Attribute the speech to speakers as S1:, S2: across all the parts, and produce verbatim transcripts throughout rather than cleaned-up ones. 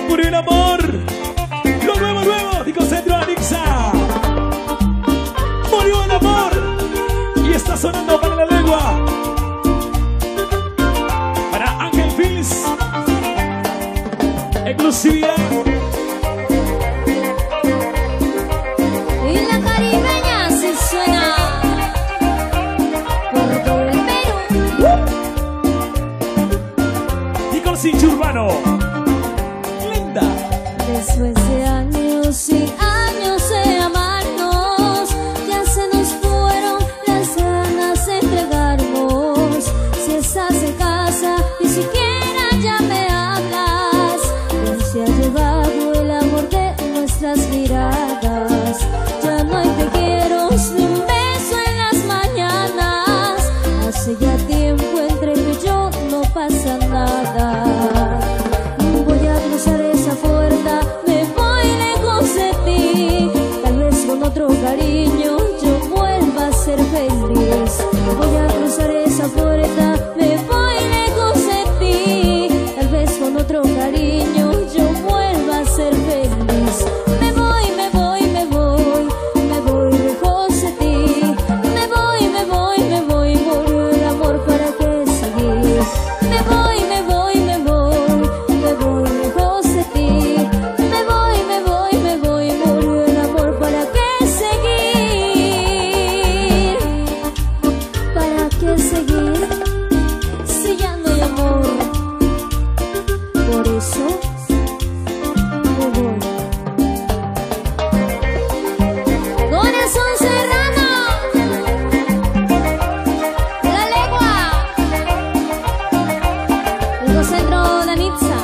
S1: Murió el amor. Lo nuevo, nuevo. Digo Centro Anixa. Murió el amor. Y está sonando para la lengua. Para Ángel Fils. Exclusividad.
S2: Y la caribeña se suena por todo el Perú.
S1: Y con Cincho Urbano. Linda.
S2: Después de años y años de amarnos, ya se nos fueron las ganas de entregarnos. Si estás en casa, ni siquiera ya me hablas. Él se ha llevado el amor de nuestras miradas. Ya no hay te quiero ni un beso en las mañanas. Hace ya tiempo entre tú y yo no pasa nada. Voy a cruzar esa puerta, me voy lejos de ti. Tal vez con otro cariño yo vuelva a ser feliz. Voy a cruzar esa puerta, me voy lejos de ti. Tal vez con otro cariño yo vuelva a ser feliz. Me voy, me voy, me voy, me voy lejos de ti. Me voy, me voy, me voy, por el amor para qué seguir. Me voy, me voy, me voy, me voy lejos de ti. Me voy, me voy, me voy, por el amor para qué seguir. ¿Para qué seguir? Si ya no hay amor. Por eso me voy. Corazón serrano, la lengua, el centro de Anixa.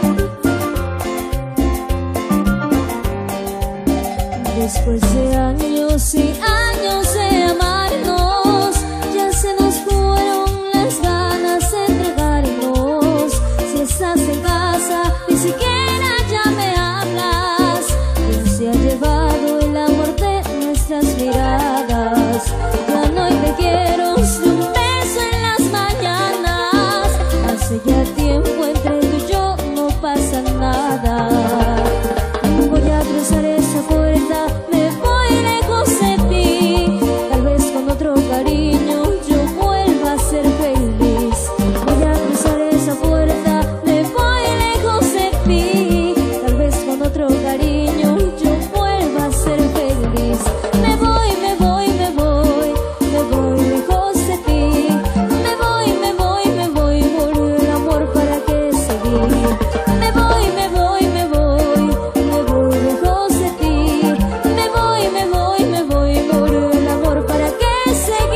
S2: Después de años y años de amarnos, ya se nos fueron las ganas de entregarnos. Si estás en casa, ni siquiera ya me hablas. Él se ha llevado el amor de nuestras miradas. Ya no hay te quiero ni un beso en las mañanas. Hace ya tiempo entre tú y yo no pasa nada. Voy a cruzar esa puerta, me voy lejos de ti. Tal vez con otro cariño yo vuelva a ser feliz. Voy a cruzar esa puerta, me voy lejos de ti. Tal vez con otro cariño yo vuelva a ser feliz. Me voy, me voy, me voy, me voy lejos de ti. Me voy, me voy, me voy, por el amor para qué seguir. Me voy, me voy, me voy, me voy lejos de ti. Me voy, me voy, me voy, por el amor para qué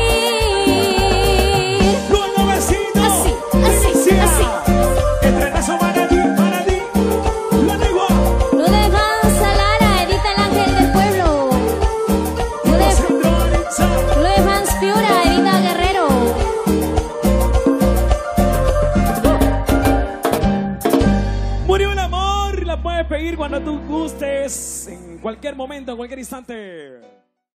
S2: seguir.
S1: Los nuevecitos.
S2: Así, así,
S1: Sí,
S2: así.
S1: Estrenazo para ti, para ti. La lengua.
S2: No le vas a Lara, Edita el ángel del pueblo. No le,
S1: Centro Anixa.
S2: no le vas Piura, Edita Guerrero.
S1: Murió el amor. La puedes pedir cuando tú gustes. En cualquier momento, en cualquier instante.